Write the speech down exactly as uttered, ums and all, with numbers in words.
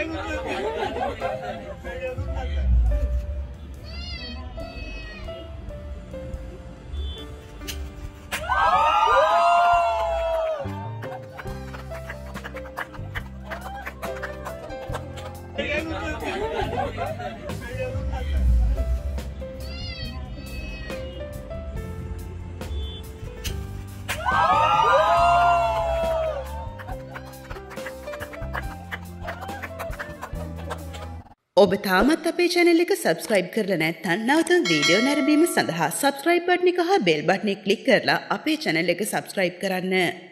ඔබ තාමත් අපේ channel එක subscribe කරලා නැත්නම් නැවත වීඩියෝ නැරඹීම සඳහා subscribe button එක හා bell button එක click කරලා අපේ channel එක subscribe කරන්න.